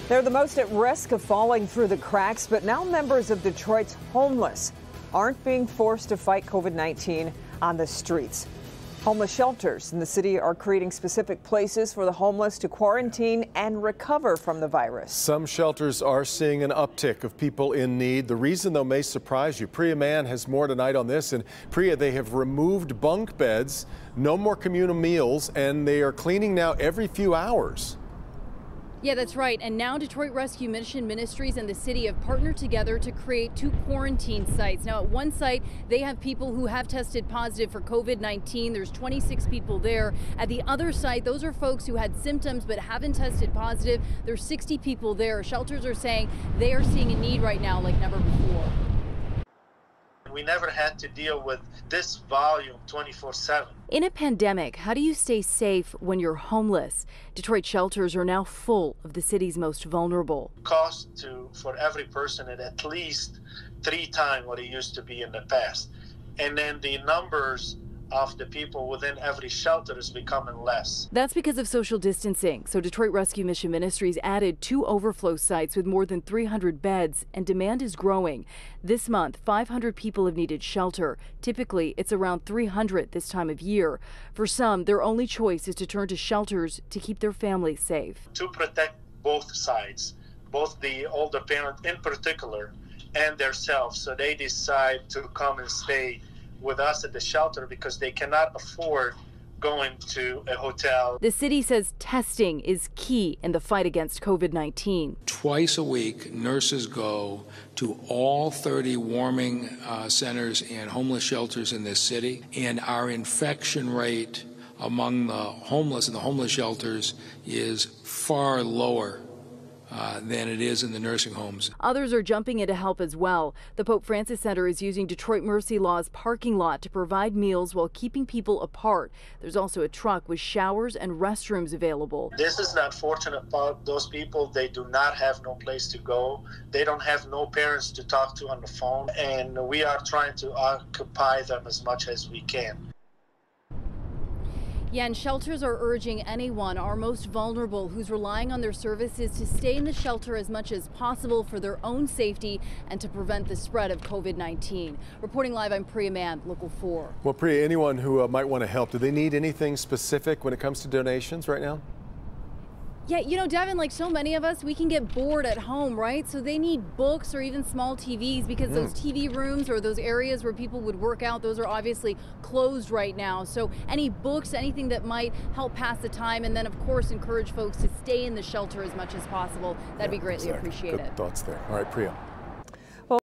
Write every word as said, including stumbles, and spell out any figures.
They're the most at risk of falling through the cracks, but now members of Detroit's homeless aren't being forced to fight COVID nineteen on the streets. Homeless shelters in the city are creating specific places for the homeless to quarantine and recover from the virus. Some shelters are seeing an uptick of people in need. The reason, though, may surprise you. Priya Mann has more tonight on this. And Priya, they have removed bunk beds, no more communal meals, and they are cleaning now every few hours. Yeah, that's right. And now Detroit Rescue Mission Ministries and the city have partnered together to create two quarantine sites. Now, at one site, they have people who have tested positive for COVID nineteen. There's twenty-six people there. At the other site, those are folks who had symptoms but haven't tested positive. There's sixty people there. Shelters are saying they are seeing a need right now like never before. We never had to deal with this volume twenty-four seven. In a pandemic, how do you stay safe when you're homeless? Detroit shelters are now full of the city's most vulnerable. Cost to for every person at at least three times what it used to be in the past. And then the numbers of the people within every shelter is becoming less. That's because of social distancing. So Detroit Rescue Mission Ministries added two overflow sites with more than three hundred beds, and demand is growing. This month, five hundred people have needed shelter. Typically, it's around three hundred this time of year. For some, their only choice is to turn to shelters to keep their families safe. To protect both sides, both the older parent in particular and themselves, so they decide to come and stay with us at the shelter because they cannot afford going to a hotel. The city says testing is key in the fight against COVID nineteen. Twice a week, nurses go to all thirty warming uh, centers and homeless shelters in this city, and our infection rate among the homeless in the homeless shelters is far lower Uh, than it is in the nursing homes. Others are jumping in to help as well. The Pope Francis Center is using Detroit Mercy Law's parking lot to provide meals while keeping people apart. There's also a truck with showers and restrooms available. This is not fortunate about those people. They do not have no place to go. They don't have no parents to talk to on the phone, and we are trying to occupy them as much as we can. Yeah, and shelters are urging anyone, our most vulnerable, who's relying on their services to stay in the shelter as much as possible for their own safety and to prevent the spread of COVID nineteen. Reporting live, I'm Priya Mann, Local four. Well, Priya, anyone who uh, might want to help, do they need anything specific when it comes to donations right now? Yeah, you know, Devin, like so many of us, we can get bored at home, right? So they need books or even small T Vs because mm. those T V rooms or those areas where people would work out, those are obviously closed right now. So any books, anything that might help pass the time, and then of course encourage folks to stay in the shelter as much as possible. That'd yeah, be greatly exactly. appreciated. Good thoughts there. All right, Priya.